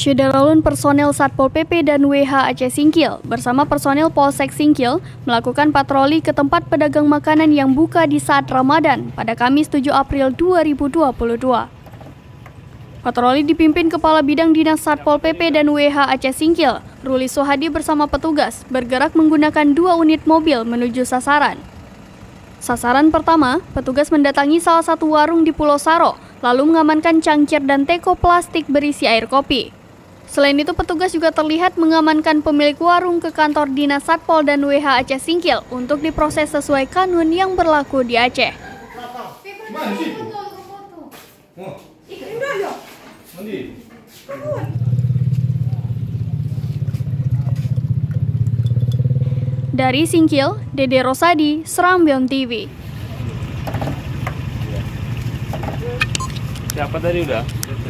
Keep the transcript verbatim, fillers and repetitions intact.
Syederalun personel Satpol P P dan W H Aceh Singkil bersama personel Polsek Singkil melakukan patroli ke tempat pedagang makanan yang buka di saat Ramadan pada Kamis tujuh April dua ribu dua puluh dua. Patroli dipimpin Kepala Bidang Dinas Satpol P P dan W H Aceh Singkil, Ruli Sohadi bersama petugas bergerak menggunakan dua unit mobil menuju sasaran. Sasaran pertama, petugas mendatangi salah satu warung di Pulau Saro, lalu mengamankan cangkir dan teko plastik berisi air kopi. Selain itu, petugas juga terlihat mengamankan pemilik warung ke kantor Dinas Satpol dan W H Aceh Singkil untuk diproses sesuai kanun yang berlaku di Aceh. Dari Singkil, Dede Rosadi, Serambion T V. Siapa tadi udah?